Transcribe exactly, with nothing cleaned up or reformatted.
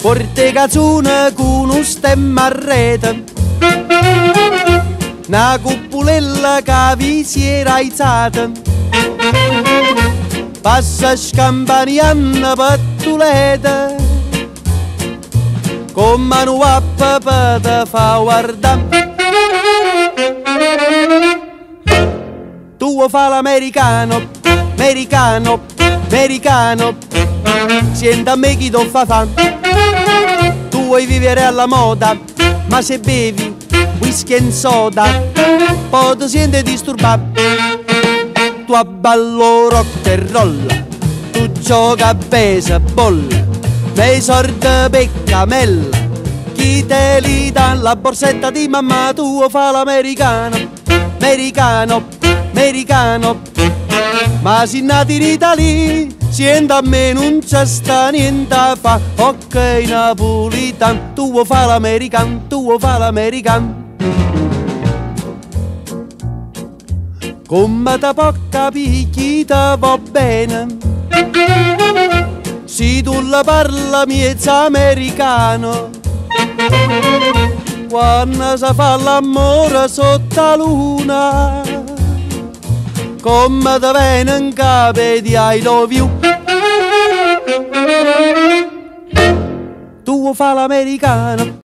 Forte canzone con un stemma a rete, una cuppulella che vi si era alzata, passa scampanianna pattuleta, con mano a papà te fa guardare. Tu vuoi fare l'americano, americano, americano, senta a me chi ti fa fa. Tu vuoi vivere alla moda, ma se bevi whisky e soda, poi ti senti disturbato. Tu abballo rock and roll, tu gioca a baseball, nei sordi per camella, chi te li dà la borsetta di mamma. Tu vuoi fare l'americano, americano, americano, ma si nati in Italia, sienta a me non c'è sta niente a fa. Ok napolitan, tu vuoi fare l'americano, tu vuoi fare l'americano. Come te può capire chi te va bene, se tu la parla miezza americano, quando si fa l'amore sotto la luna, come te viene in capo di I love you. Tu vuoi fare l'americano.